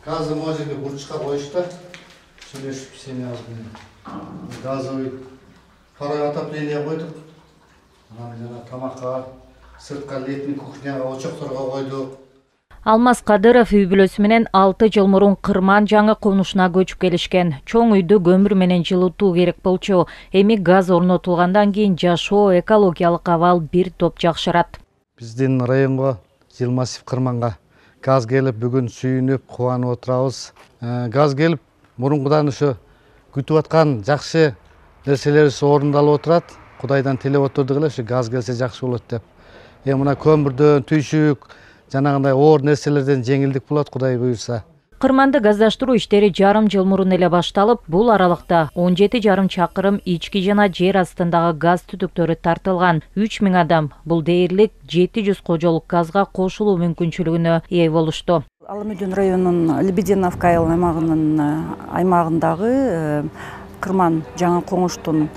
Газы можеге бурчка коюшту. Сүйлөшүп сени азыр газовый паровой отопление койдук. Анан жана тамакка, сыртка летний кухняга, очокторго койдук. Алмаз Кадыров үй бүлөсү менен 6 жыл мурун Кырман жаңы конушуна көчүп келишкен. Чоң үйдү көмүр менен жылытуу керек болчу. Эми газ орнотулгандан кийин жашоо, экологиялык абал бир топ жакшырат. Биздин районго, Жилмасив Кырманга газ келип, бүгүн сүйүнүп, кубанып отурабыз. Газ келип, мурункудан ушу күтүп аткан жакшы нерселерибиз орундалып отурат. Кудайдан тилеп отурдук эле, ушу газ келсе жакшы болот деп. Мына көмүрдөн, түйшүк, жанагындай оор нерселерден жеңилдик болот, Кудай буйрса. Кырманды газдаштыруу иштери жарым жыл мурун эле башталып, бул аралыкта 17,5 чакырым ички жана жер астындагы газ түтүктөрү тартылган. 3000 адам бул дээрлик 700 кожолук газга кошулуу мүмкүнчүлүгүнө ээ болушту. Алмыдин районунун Лебединовка айыл аймагындагы Кырман жаңы коңуштун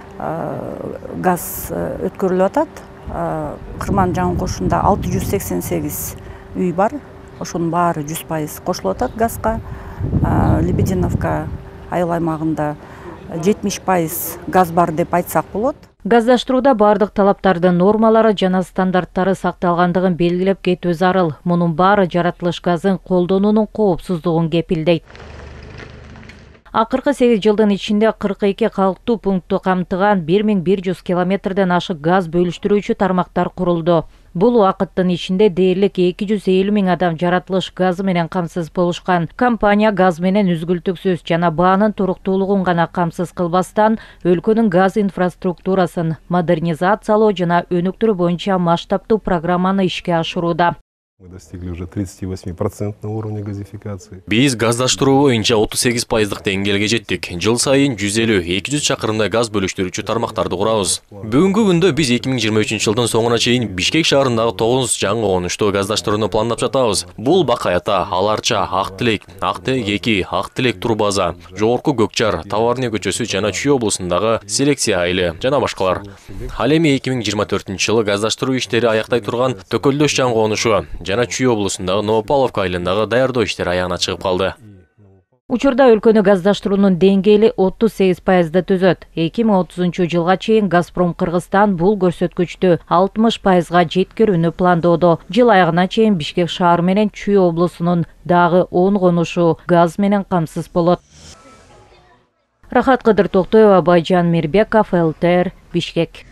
газ өткөрүлүп атат. Кырман жаңы кошунда 688 үй бар. Ошонун баары 100% кошулуп атат газга. Лебединовка айыл аймагында 70% газ бар деп айтсак болот. Газдаштырууда бардык талаптардын нормалары жана стандарттары сакталгандыгын белгилеп кетүү зарыл. Мунун баары жаратылыш газын колдонуунун коопсуздугун кепилдейт. Акыркы 8 жылдын ичинде 42 калктуу пунктту камтыган 1100 километрден ашык газ бөлүштүрүүчү тармактар курулду. Бул убакыттын ичинде дээрлик 250 000 адам жаратылыш газы менен камсыз болушкан. Компания газ менен үзгүлтүксүз жана баанын туруктуулугун гана камсыз кылбастан, өлкөнүн газ инфраструктурасын модернизациялоо жана өнүктүрүү боюнча масштабтуу программаны ишке ашырууда. Мы достигли уже 38% уровня газификации. Биз газдаштыруу боюнча 38% деңгээлге жеттик. Жыл сайын 150-200 чакырымдай газ бөлүштүрүүчү тармактарды курабыз. Бүгүнкү күндө биз 2023 жылдын соңуна чейин Бишкек шаарындагы 9 жаңы конушту газдаштырууну пландап жатабыз. Бул Бакаята, Аларча, Актилек, Актилек 2, Актилек Турбаза, Жогорку Көкчар, Товарный көчөсү жана Чүй облусундагы Селекция айылы жана башкалар. Ал эми 2024 жылы газдаштыруу иштери аяктай турган Төкөлдөш жаңы конушу жана Чүй облусундагы Новополовка айылындагы даярдоо иштери аягына чыгып калды. Учурда өлкөнү газдаштыруунун деңгээли 38% түзөт. 2030 жылга чейин Газпром Кыргызстан бул көрсөткүчтү 60%га жеткирүүнү пландоодо. Жыл аягына чейин Бишкек шаары менен Чүй облусунун дагы 10 конушу газ менен камсыз болот. Рахат Кыдыр Токтоева, Байжан Мирбеков, ЛТР, Бишкек.